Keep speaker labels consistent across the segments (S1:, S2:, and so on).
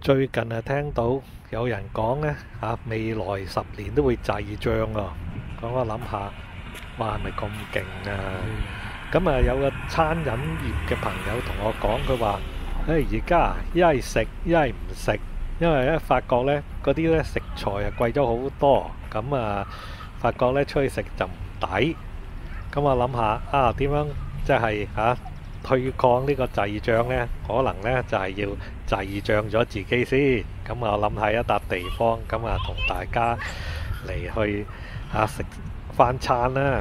S1: 最近聽到有人講呢，未來10年都會滯脹喎。咁我諗下，哇係咪咁勁啊？咁有個餐飲業嘅朋友同我講，佢話：而家一係食一係唔食，因為咧發覺呢嗰啲咧食材貴咗好多，咁發覺呢出去食就唔抵。咁我諗下點樣即係對抗呢個滯脹呢？可能呢就係要滯脹咗自己先。咁我諗下一笪地方，咁同大家嚟去食返餐啦。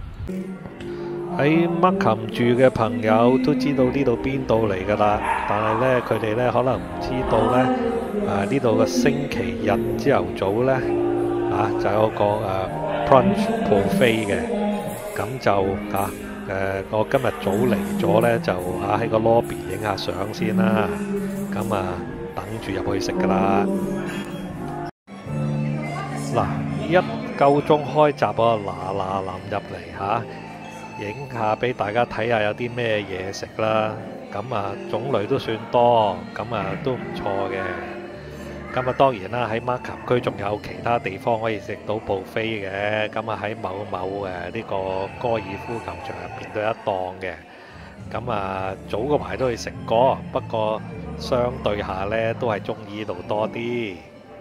S1: 喺Markham住嘅朋友都知道呢度邊度嚟㗎啦，但係呢，佢哋呢可能唔知道呢，呢度嘅星期日朝頭早呢，就有個brunch buffet嘅，咁就我今日早嚟咗呢，就喺個 lobby 影下相先啦，咁等住入去食㗎啦。嗱，1夠鐘開閘嗱臨入嚟影下俾大家睇下有啲咩嘢食啦。咁種類都算多，咁都唔錯嘅。咁當然啦，喺Markham區仲有其他地方可以食到buffet嘅。咁喺某呢個高爾夫球場入邊都有一檔嘅。咁早嗰排都去食過，不過相對下呢都係中意呢度多啲。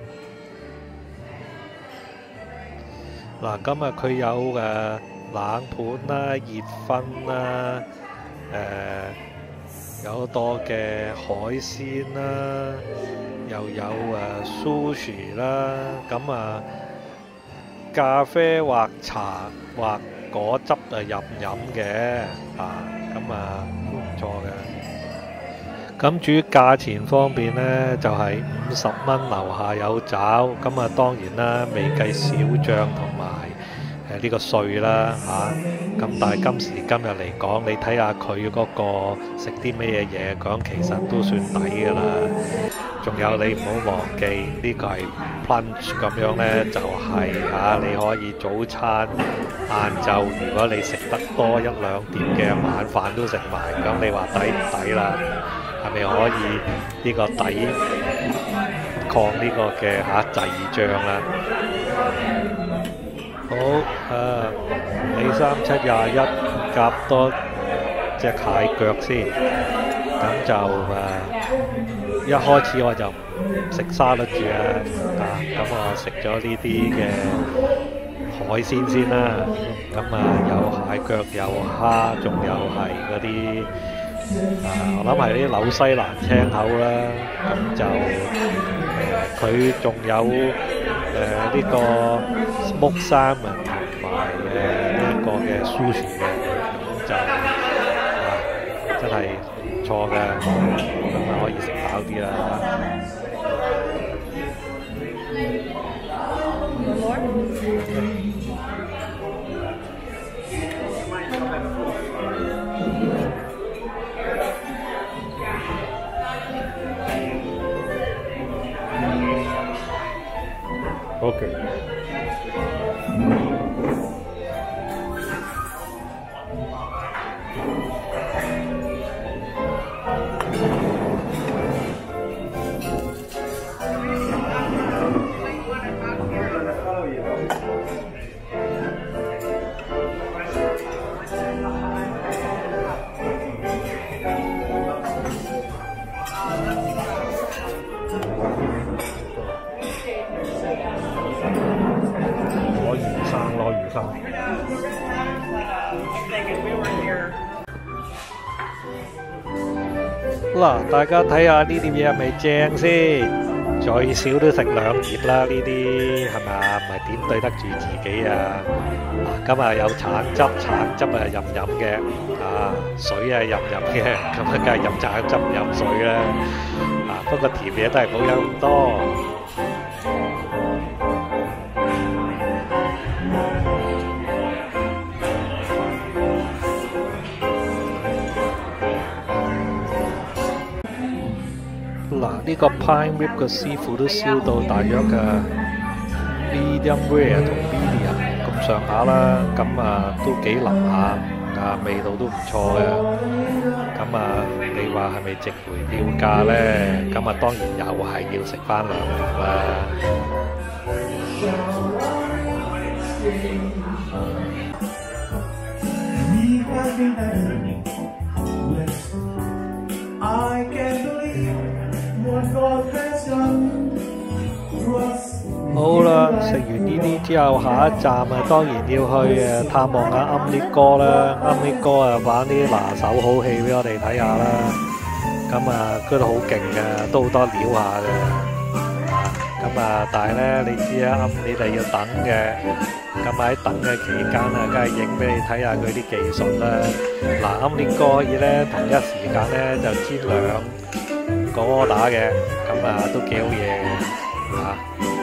S1: 嗱，咁佢有冷盤啦、熱葷啦，有好多嘅海鮮啦，又有sushi啦，咁咖啡或茶或果汁任飲嘅，咁都唔錯嘅。咁至於價錢方面呢，就係50蚊樓下有找，咁當然啦，未計小醬同埋呢個稅啦，咁但係今時今日嚟講，你睇下佢嗰個食啲咩嘢，講其實都算抵㗎啦。仲有你唔好忘記呢個係 brunch 咁樣呢，就係你可以早餐、晏晝，如果你食得多1-2碟嘅晚飯都食埋，咁你話抵唔抵啦？係咪可以呢個抵抗呢個嘅滯脹啦？好你3721夾多隻蟹腳先，咁就一開始我就唔食沙律住咁我食咗呢啲嘅海鮮先啦，咁有蟹腳有蝦，仲有係嗰啲我諗係啲紐西蘭青口啦，咁就佢仲有呢個 smoked salmon 同埋呢個嘅 sushi 嘅，咁就真係唔錯嘅，咁可以食飽啲啦。Okay.攞魚生。嗱，大家睇下呢碟嘢係咪正先？最少都食2碟啦，呢啲係咪？唔係點對得住自己啊？今日有橙汁任飲嘅，水任飲嘅，咁梗係飲橙汁唔飲水啦。不過甜嘢都係冇飲咁多。嗱，呢個 Prime Rib 嘅師傅都燒到大約嘅 medium rare 同 medium 咁上下啦，咁都幾腍下，味道都唔錯嘅。咁咁啊，你話係咪值回票價呢？咁啊，當然又係要食翻2年啦。好啦，食完呢啲之後，下一站啊，當然要去探望下暗烈哥啦。暗烈哥啊，玩啲拿手好戲俾我哋睇下啦。咁啊，佢都好勁嘅，都好多料下嘅。咁啊，但係呢，你知啊，暗烈係要等嘅。咁喺等嘅期間啊，梗係影俾你睇下佢啲技術啦。嗱，暗烈哥可以呢，同一時間呢就煎2個窩打嘅，咁啊都幾好嘢嘅嚇。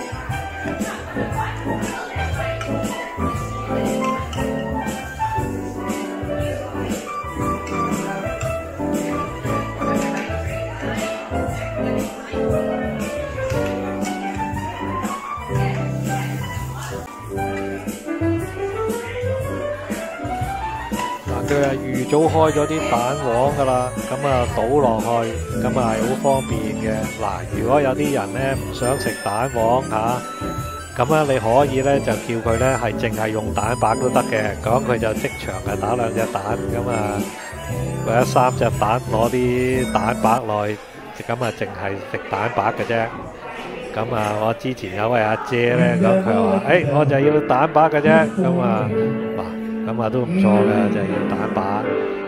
S1: 佢係預早開咗啲蛋黃噶啦，咁啊倒落去，咁啊係好方便嘅。嗱，如果有啲人呢唔想食蛋黃嚇，咁啊你可以呢就叫佢呢係淨係用蛋白都得嘅，咁佢就即場係打2隻蛋，咁啊或者3隻蛋攞啲蛋白落去，咁啊淨係食蛋白嘅啫。咁啊，我之前有位阿姐呢，咁佢話：我就要蛋白嘅啫，咁啊嗱。咁啊都唔錯嘅，就係要蛋白。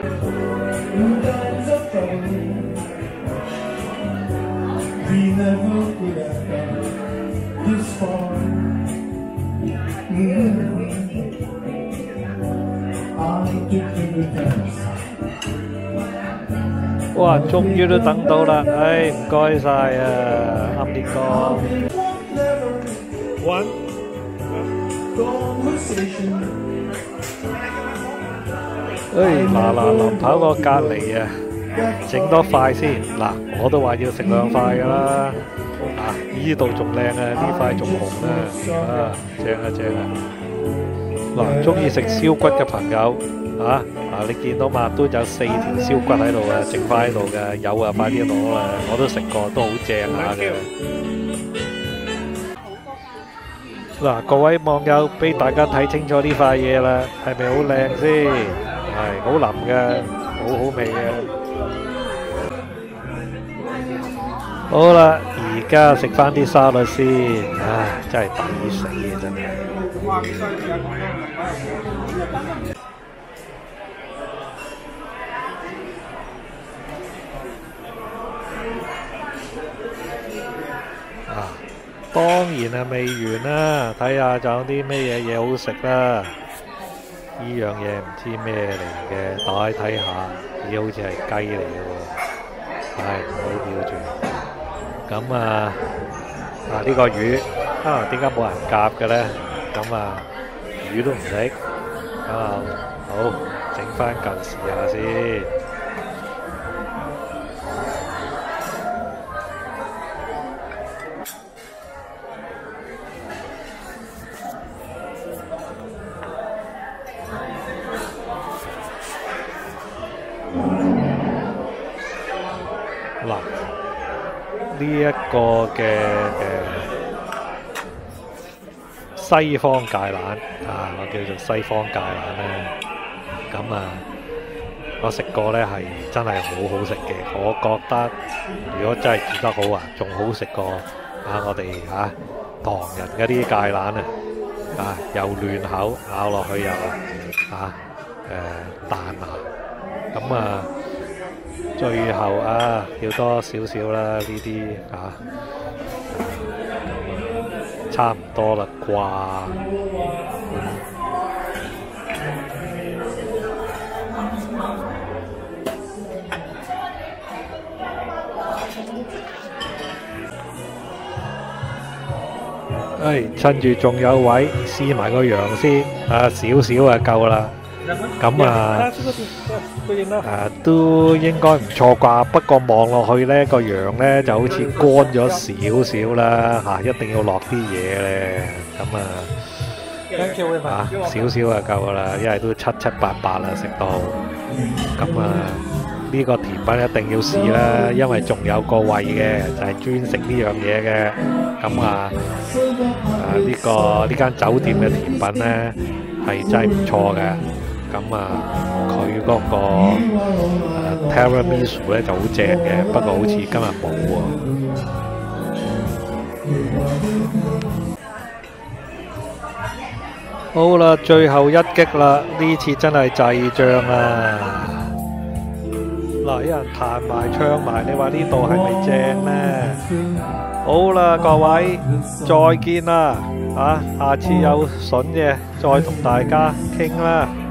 S1: 哇！終於都等到啦，唔該晒啊，暗烈哥。嗱，臨跑過隔離啊，整多塊先。嗱，我都話要食2塊噶啦。呢度仲靚啊，呢塊仲紅啊，正啊正啊！嗱，中意食燒骨嘅朋友你見到嘛，都有4條燒骨喺度啊，剩翻喺度嘅，有啊，快啲攞啦！我都食過，都好正下嘅。嗱，各位網友，俾大家睇清楚呢塊嘢啦，係咪好靚先？係好腍嘅，好好味嘅。好啦，而家食翻啲沙律先，真係抵死啊！真係。當然係未完啦，睇下仲有啲咩嘢好食啦。呢樣嘢唔知咩嚟嘅，打開睇下，咦，好似係雞嚟嘅喎，唔好吊住。咁呢個魚點解冇人夾嘅呢？咁魚都唔食，好整翻嚿試下先。嗱，呢一個嘅西方芥蘭我叫做西方芥蘭咧。咁我食過咧，係真係好好食嘅。我覺得如果真係煮得好仲好食過我哋唐人嗰啲芥蘭又嫩口，咬落去又彈牙。咁最後要多少少啦，呢啲差唔多啦啩。趁住仲有位，試埋個羊先，少少夠啦。咁都應該唔錯啩。不過望落去呢個羊呢就好似乾咗少少啦，一定要落啲嘢咧。咁少少夠噶啦，因為都七七八八啦食到。咁呢個甜品一定要試啦，因為仲有個位嘅，就係專食呢樣嘢嘅。咁呢間酒店嘅甜品呢，係真係唔錯嘅。咁佢嗰個Tiramisu 咧就好正嘅，不過好似今日冇喎。好啦，最後一擊啦，呢次真係滯脹啦！嗱，有人彈埋唱埋，你話呢度係咪正呢？好啦，各位，再見啦！下次有筍嘅再同大家傾啦〜